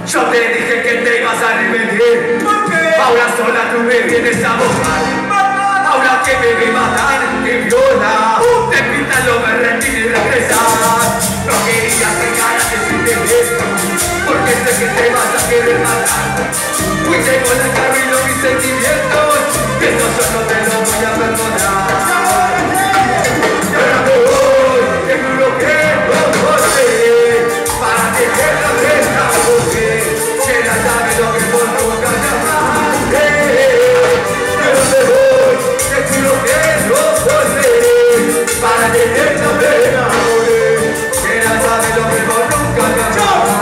Yo te dije que te ibas a arrepentir. ¿Por qué? Ahora sola tú me vienes a buscar. Ahora que me ve matar, te viola. Te pintan los berretines y regresas. No querías que ganas decirte esto, porque sé que te vas a querer matar. Fuiste con el carro y no mis sentimientos, y eso yo no te lo voy a perdonar. Y ahora me voy, te juro que no volveré, para que te la deja porque que la sabe lo que por nunca llamaste. Y ahora me voy, te juro que no volveré, para que te la deja porque que la sabe lo que por nunca llamaste.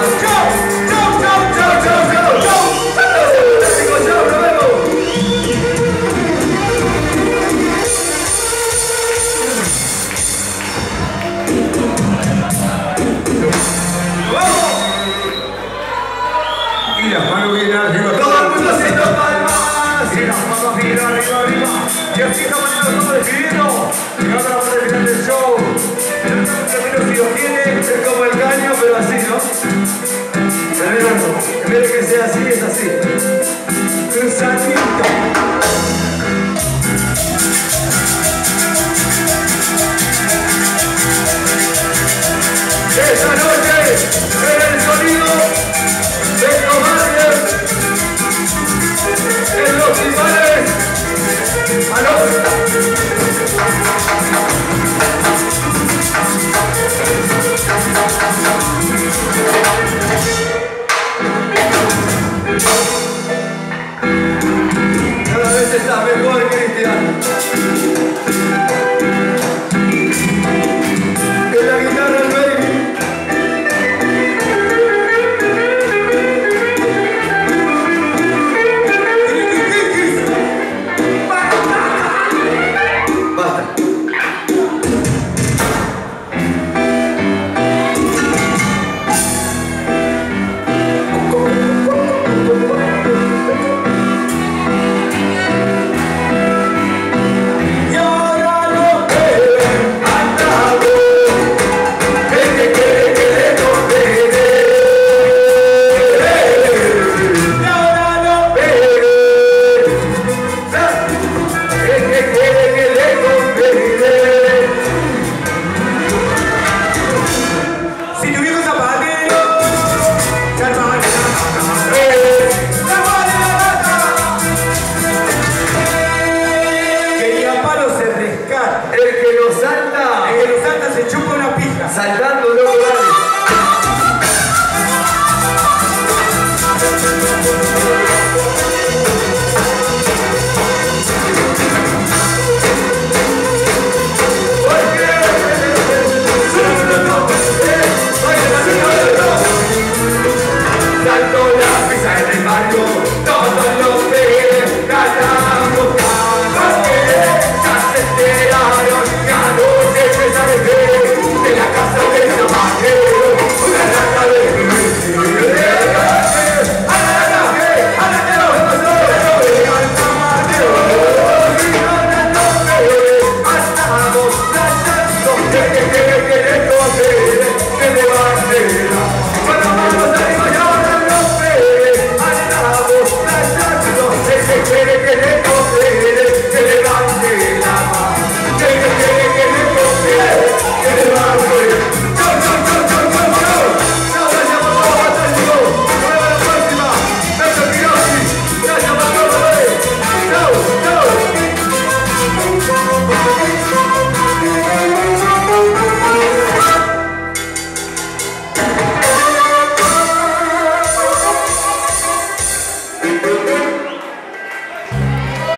Y las manos bien arriba. Todo el mundo haciendo palmas y las manos bien arriba, arriba. Y así estamos todos decidiendo. Llegando a la parte final del show. El último camino si lo tiene es como el caño, pero así, ¿no? Pero en vez de que sea así, es así.